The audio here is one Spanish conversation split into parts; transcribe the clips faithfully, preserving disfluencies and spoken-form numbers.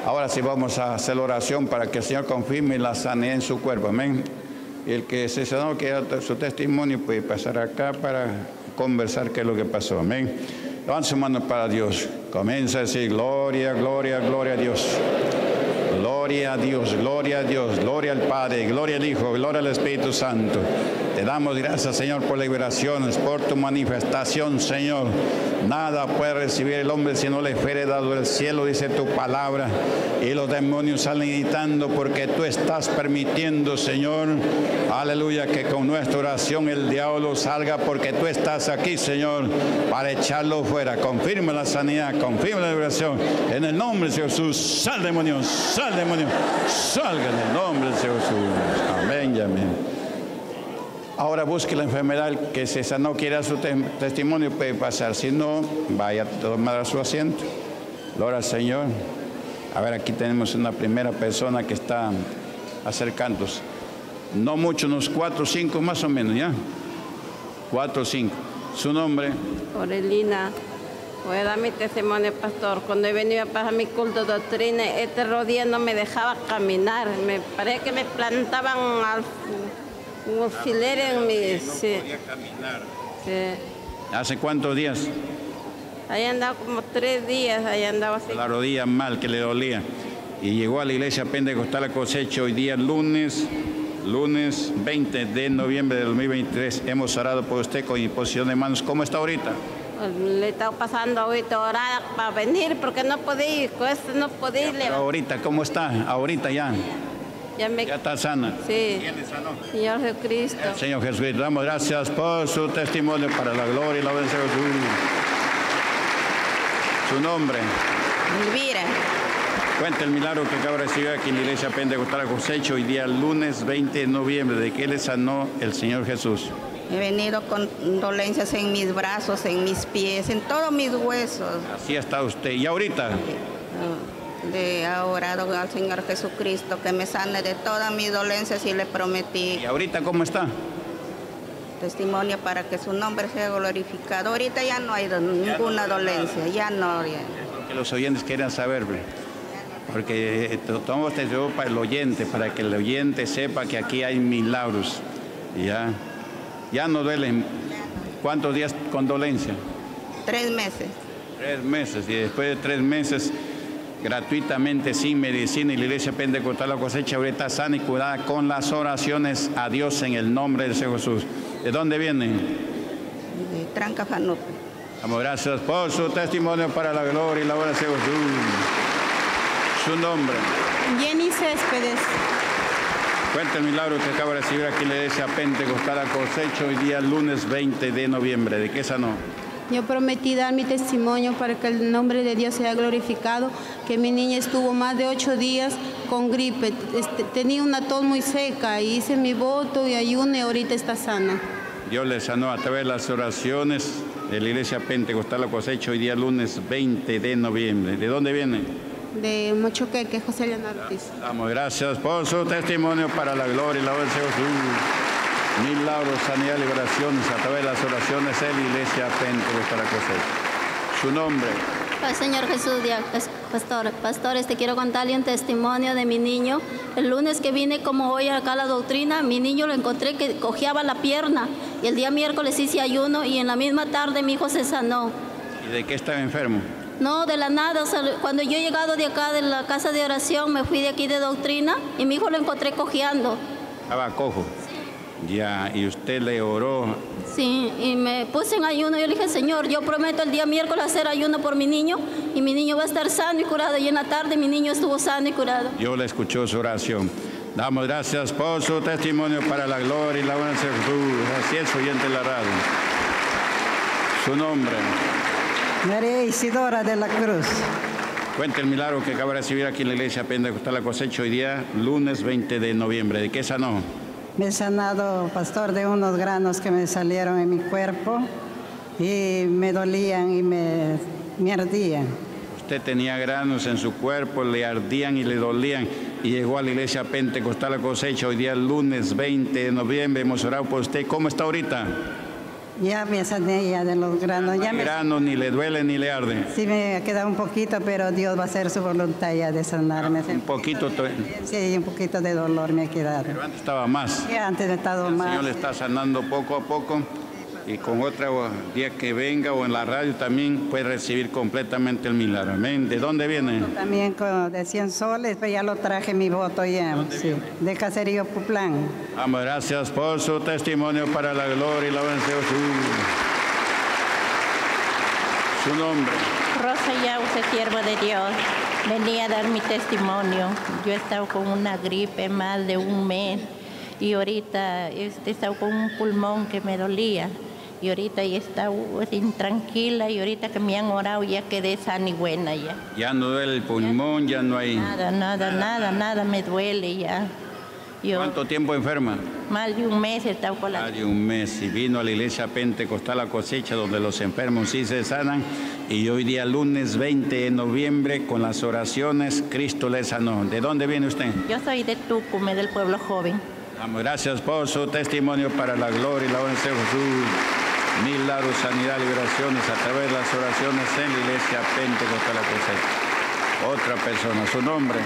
Ahora sí vamos a hacer la oración para que el Señor confirme la sanidad en su cuerpo. Amén. Y el que se sanó, que da su testimonio, puede pasar acá para conversar qué es lo que pasó. Amén. Levanta su mano para Dios. Comienza a decir gloria, gloria, gloria a Dios. Gloria a Dios, gloria a Dios, gloria al Padre, gloria al Hijo, gloria al Espíritu Santo. Te damos gracias, Señor, por liberaciones, por tu manifestación, Señor. Nada puede recibir el hombre si no le fuere dado el cielo, dice tu palabra. Y los demonios salen gritando porque tú estás permitiendo, Señor, aleluya, que con nuestra oración el diablo salga, porque tú estás aquí, Señor, para echarlo fuera. Confirma la sanidad, confirma la liberación. En el nombre de Jesús, sal demonio, sal demonio, salga en el nombre de Jesús. Amén y amén. Ahora busque la enfermedad, que si esa no quiere su te testimonio puede pasar, si no, vaya a tomar su asiento. Gloria al Señor. A ver, aquí tenemos una primera persona que está acercándose. No mucho, unos cuatro o cinco más o menos, ¿ya? Cuatro o cinco. ¿Su nombre? Orelina. Voy a dar mi testimonio, pastor. Cuando he venido a pasar mi culto de doctrina, este rodilla no me dejaba caminar. Me parece que me plantaban al... un alfiler en mi... No sí. podía caminar. Sí. ¿Hace cuántos días? Ahí andaba como tres días, ahí andaba así. La rodilla mal, que le dolía. Y llegó a la iglesia Pentecostal a Cosecha hoy día lunes, lunes veinte de noviembre de dos mil veintitrés. Hemos orado por usted con imposición de manos. ¿Cómo está ahorita? Le estaba pasando ahorita orada para venir porque no podía ir, con esto no podía ir. Ahorita, ¿cómo está? Ahorita ya. Ya, me... ya está sana. Sí. ¿Quién le sanó? Señor Jesucristo. El Señor Jesucristo. Damos gracias por su testimonio para la gloria y la obediencia de Jesús. Su nombre. Elvira. Cuenta el milagro que acaba de recibir aquí en la iglesia Pentecostal Cosecha hoy día lunes veinte de noviembre. ¿De qué le sanó el Señor Jesús? He venido con dolencias en mis brazos, en mis pies, en todos mis huesos. Así está usted. ¿Y ahorita? Le he orado al Señor Jesucristo que me sane de todas mis dolencias y le prometí. ¿Y ahorita cómo está? Testimonio para que su nombre sea glorificado. Ahorita ya no hay do ninguna no dolencia, ya no. Ya. Es lo que los oyentes quieren saber, porque tomamos testimonio para el oyente, para que el oyente sepa que aquí hay milagros. Ya, ya no duelen. ¿Cuántos días con dolencia? Tres meses. Tres meses, y después de tres meses, gratuitamente, sin medicina, y la iglesia Pentecostal La Cosecha ahorita sana y curada con las oraciones a Dios en el nombre de Jesús. ¿De dónde viene? De Trancafanupe. Damos gracias por su testimonio para la gloria y la obra de Jesús. Su nombre. Jenny Céspedes. Cuenta el milagro que acaba de recibir aquí en la iglesia Pentecostal La Cosecha hoy día lunes veinte de noviembre. ¿De qué sanó? Yo prometí dar mi testimonio para que el nombre de Dios sea glorificado, que mi niña estuvo más de ocho días con gripe, este, tenía una tos muy seca, y hice mi voto y ayuno y ahorita está sana. Dios le sanó a través de las oraciones de la iglesia Pentecostal La Cosecha hoy día lunes veinte de noviembre. ¿De dónde viene? De Mochoqueque, José Leonardo Ortiz. Damos gracias por su testimonio para la gloria y la obra de Jesús. Milagros, sanidad, liberaciones a través de las oraciones de la iglesia Pentecostal La Cosecha. Su nombre. Al Señor Jesús, pastor. Pastores, te quiero contarle un testimonio de mi niño. El lunes que vine, como hoy acá a la doctrina, mi niño lo encontré que cojeaba la pierna. Y el día miércoles hice ayuno y en la misma tarde mi hijo se sanó. ¿Y de qué estaba enfermo? No, de la nada. O sea, cuando yo he llegado de acá, de la casa de oración, me fui de aquí de doctrina y mi hijo lo encontré cojeando. Estaba cojo. Ya, y usted le oró. Sí, y me puse en ayuno. Yo le dije, Señor, yo prometo el día miércoles hacer ayuno por mi niño y mi niño va a estar sano y curado. Y en la tarde mi niño estuvo sano y curado. Dios le escuchó su oración. Damos gracias por su testimonio para la gloria y la buena Jesús. Así es, oyente de la radio. Su nombre. María Isidora de la Cruz. Cuenta el milagro que acaba de recibir aquí en la iglesia Pentecostal La Cosecha hoy día, lunes veinte de noviembre. ¿De qué sanó? Me he sanado, pastor, de unos granos que me salieron en mi cuerpo y me dolían y me, me ardían. Usted tenía granos en su cuerpo, le ardían y le dolían, y llegó a la iglesia Pentecostal La Cosecha hoy día, lunes veinte de noviembre. Hemos orado por usted. ¿Cómo está ahorita? Ya me sané ya de los granos. No Ya hay me, grano, ni le duele ni le arde. sí me ha quedado un poquito, pero Dios va a hacer su voluntad ya de sanarme. Un poquito, to- Sí, un poquito de dolor me ha quedado. pero antes estaba más. Ya antes he estado El Señor más. le está sanando poco a poco y con otro día que venga o en la radio también puede recibir completamente el milagro. Amén. ¿De dónde viene? También con, de cien soles, pues ya lo traje mi voto ya. Sí, de Caserío Puplán. Vamos, gracias por su testimonio para la gloria y la honra de Jesús. Su nombre. Rosa Yause, sierva de Dios. Venía a dar mi testimonio. Yo he estado con una gripe más de un mes y ahorita este, he estado con un pulmón que me dolía. Y ahorita ya he estado intranquila y ahorita que me han orado ya quedé sana y buena ya. Ya no duele el pulmón, ya no hay... Nada, nada, nada, nada me duele ya. Yo ¿Cuánto tiempo enferma? más de un mes he estado con la... Más de un mes. Y vino a la iglesia Pentecostal La Cosecha, donde los enfermos sí se sanan. Y hoy día, lunes veinte de noviembre, con las oraciones, Cristo le sanó. ¿De dónde viene usted? Yo soy de Tucumé, del pueblo joven. Vamos, gracias por su testimonio para la gloria y la honra de Jesús. Milagros, sanidad, liberaciones a través de las oraciones en la iglesia Pentecostal La Cosecha. Otra persona, su nombre.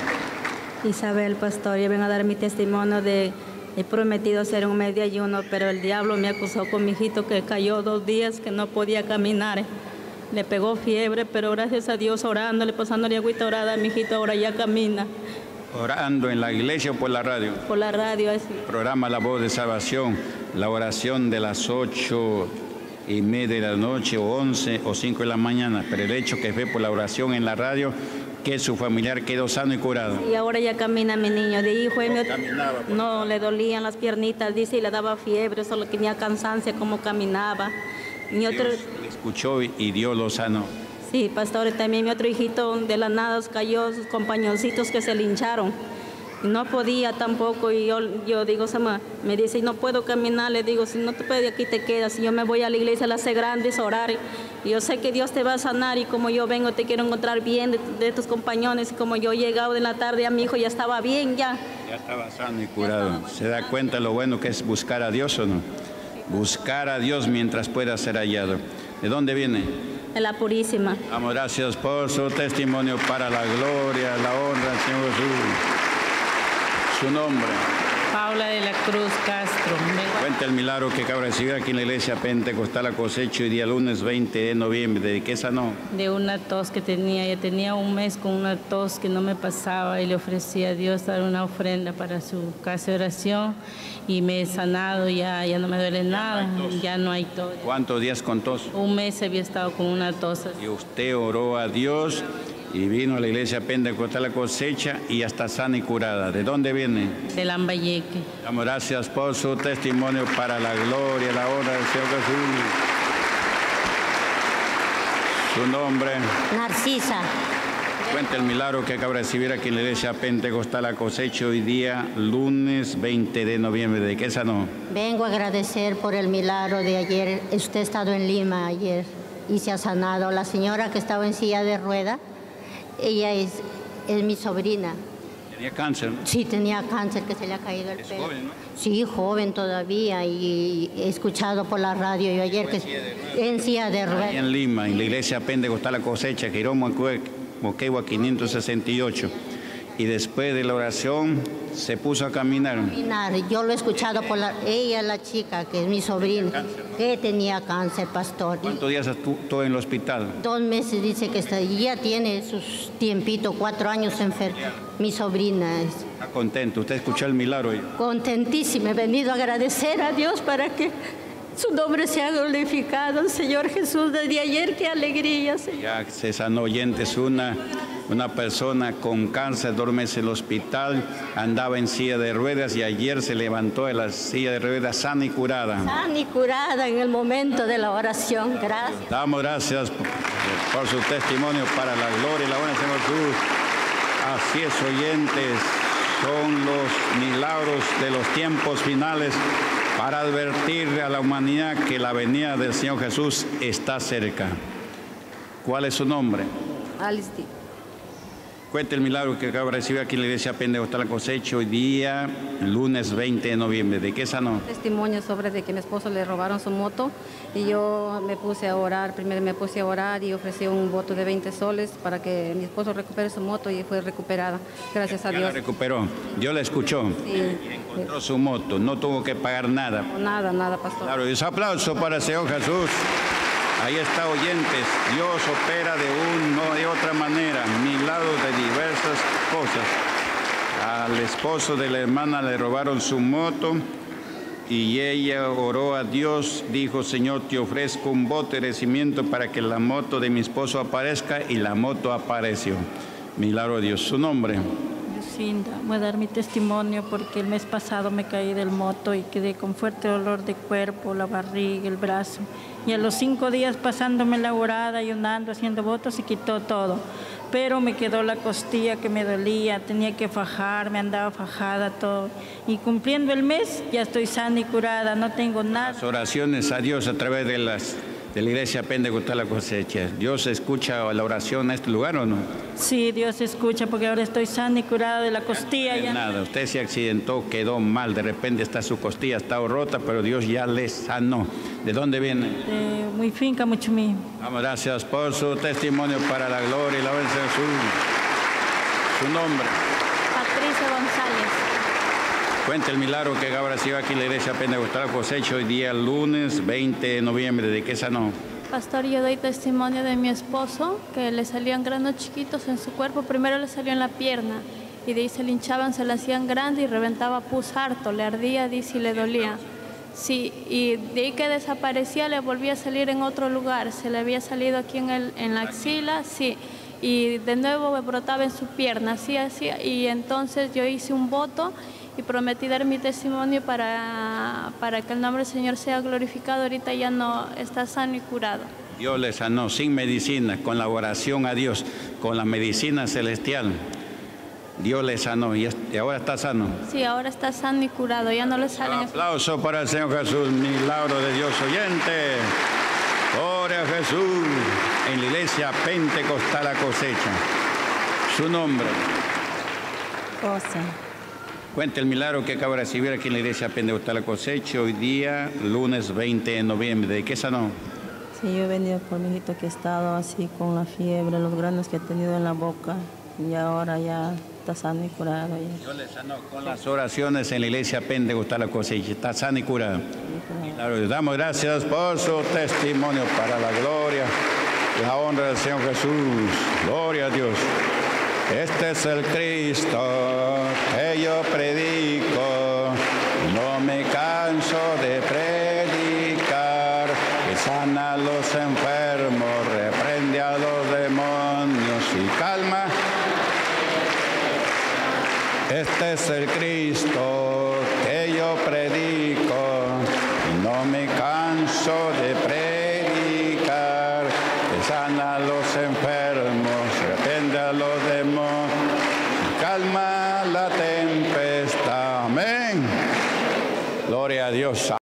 Isabel, pastor, yo vengo a dar mi testimonio de, he prometido hacer un mes de ayuno, pero el diablo me acusó con mi hijito que cayó dos días, que no podía caminar. Le pegó fiebre, pero gracias a Dios orándole, pasándole agüita orada a mi hijito, ahora ya camina. Orando en la iglesia o por la radio. Por la radio, así. Programa La Voz de Salvación, la oración de las ocho y media de la noche o once o cinco de la mañana, pero el hecho que fue por la oración en la radio, que su familiar quedó sano y curado. Y ahora ya camina mi niño. De hijo, él me- Caminaba, pues. no, le dolían las piernitas, dice, y le daba fiebre, solo tenía cansancio como caminaba. Mi otro, Dios le escuchó y, y Dios lo sanó. sí, pastor, también mi otro hijito de la nada cayó, sus compañoncitos que se lincharon. Y no podía tampoco, y yo, yo digo, Sama, me dice, no puedo caminar, le digo, si no te puedes, aquí te quedas. Y yo me voy a la iglesia, la hace grandes, a orar. Y yo sé que Dios te va a sanar, y como yo vengo, te quiero encontrar bien de, de tus compañeros. Y como yo he llegado en la tarde a mi hijo, ya estaba bien, ya. Ya estaba sano y curado. ¿Se da cuenta lo bueno que es buscar a Dios o no? Buscar a Dios mientras pueda ser hallado. ¿De dónde viene? En la Purísima. Damos gracias por su testimonio para la gloria, la honra del Señor Jesús. Su nombre. Paula de la Cruz Castro. Vengo Cuenta el milagro que acaba de recibir aquí en la iglesia Pentecostal La Cosecha, hoy día lunes veinte de noviembre. ¿De qué sanó? de una tos que tenía. Ya tenía un mes con una tos que no me pasaba y le ofrecí a Dios dar una ofrenda para su casa de oración y me he sanado, ya, ya no me duele nada, ya no hay tos. ¿Cuántos días con tos? Un mes había estado con una tos. Y usted oró a Dios y vino a la iglesia Pentecostal La Cosecha y ya está sana y curada. ¿De dónde viene? De Lambayeque. Damos gracias por su testimonio para la gloria, la honra del Señor Jesús. Su nombre. Narcisa, Cuenta el milagro que acaba de recibir aquí en la iglesia Pentecostal La Cosecha, hoy día lunes veinte de noviembre. ¿De qué sanó? vengo a agradecer por el milagro de ayer. Usted ha estado en Lima ayer y se ha sanado. La señora que estaba en silla de rueda, ella es, es mi sobrina. Tenía cáncer, ¿no? Sí, tenía cáncer que se le ha caído el Es pelo. joven, ¿no? Sí, joven todavía, y he escuchado por la radio yo ayer que en silla de Ahí ruedas. en Lima, en la iglesia Pentecostal La Cosecha, Girón Moquegua quinientos sesenta y ocho. Y después de la oración se puso a caminar. Yo lo he escuchado por la, ella, la chica, que es mi sobrina, que tenía cáncer, pastor. ¿Cuántos días estuvo en el hospital? Dos meses dice que está, y ya tiene sus tiempitos, cuatro años enferma. Mi sobrina es Está contento. ¿Usted escuchó el milagro? contentísima. He venido a agradecer a Dios para que su nombre sea glorificado, Señor Jesús. Desde ayer, qué alegría, Señor. Ya se sanó oyentes, una, una persona con cáncer, dos meses en el hospital, andaba en silla de ruedas y ayer se levantó de la silla de ruedas sana y curada. Sana y curada en el momento de la oración. Gracias. Damos gracias por, por su testimonio para la gloria y la honra del Señor Jesús. Así es, oyentes, son los milagros de los tiempos finales para advertir a la humanidad que la venida del Señor Jesús está cerca. ¿Cuál es su nombre? Alice, Cuente el milagro que acaba de recibir aquí en la iglesia Pentecostal La Cosecha hoy día, lunes veinte de noviembre. ¿De qué sanó? Testimonio sobre de que mi esposo le robaron su moto y yo me puse a orar, primero me puse a orar y ofrecí un voto de veinte soles para que mi esposo recupere su moto y fue recuperada, gracias a Ya Dios. la recuperó, Dios la escuchó. Sí. Encontró su moto, no tuvo que pagar nada. Nada, nada, pastor. Claro, y un aplauso para el Señor Jesús. Ahí está, oyentes, Dios opera de una o de otra manera, milagros de diversas cosas. Al esposo de la hermana le robaron su moto y ella oró a Dios, dijo: Señor, te ofrezco un voto de agradecimiento para que la moto de mi esposo aparezca, y la moto apareció. Milagro de Dios. ¿Su nombre? Lucinda, voy a dar mi testimonio porque el mes pasado me caí del moto y quedé con fuerte dolor de cuerpo, la barriga, el brazo. Y a los cinco días pasándome la orada, ayunando, haciendo votos, se quitó todo. Pero me quedó la costilla que me dolía, tenía que fajarme, andaba fajada todo. Y cumpliendo el mes ya estoy sana y curada, no tengo nada. Las oraciones a Dios a través de las de la iglesia Pentecostal La Cosecha. ¿Dios escucha la oración a este lugar o no? Sí, Dios escucha porque ahora estoy sana y curada de la costilla. Ya. Nada, usted se accidentó, quedó mal, de repente está su costilla, está rota, pero Dios ya le sanó. ¿De dónde viene? De muy finca, mucho mío. Vamos, gracias por su testimonio para la gloria y la alabanza de Jesús. Su nombre. Patricia González. Cuenta el milagro que acaba de recibir aquí en la iglesia Pentecostal La Cosecha hoy día lunes veinte de noviembre. ¿De qué sanó? Pastor, yo doy testimonio de mi esposo, que le salían granos chiquitos en su cuerpo. Primero le salió en la pierna y de ahí se le hinchaban, se le hacían grandes y reventaba pus harto, le ardía, dice, y le dolía. Sí, y de ahí que desaparecía le volvía a salir en otro lugar. Se le había salido aquí en, el, en la axila, sí, y de nuevo me brotaba en su pierna, así, así. Y entonces yo hice un voto y prometí dar mi testimonio para, para que el nombre del Señor sea glorificado. Ahorita ya no está sano y curado. Dios le sanó sin medicina, con la oración a Dios, con la medicina celestial. Dios le sanó y ahora está sano. Sí, ahora está sano y curado, ya no le salen. Un aplauso para el Señor Jesús, milagro de Dios oyente. Gloria a Jesús en la iglesia Pentecostal La Cosecha. Su nombre. Rosa. Cuenta el milagro que acaba de recibir aquí en la iglesia Pentecostal La Cosecha hoy día, lunes veinte de noviembre. ¿De qué sanó? Sí, yo he venido por mi hijito que ha estado así con la fiebre, los granos que ha tenido en la boca, y ahora ya está sano y curado. Ya. Dios le sanó con las oraciones en la iglesia Pentecostal La Cosecha. Está sano y curado. Claro, damos gracias por su testimonio para la gloria y la honra del Señor Jesús. Gloria a Dios. Este es el Cristo que yo predico, no me canso de predicar, que sana a los enfermos, reprende a los demonios y calma. Este es el Cristo que yo predico, no me canso de predicar, que sana a los enfermos, reprende a los demonios, calma la tempestad. Amén. Gloria a Dios.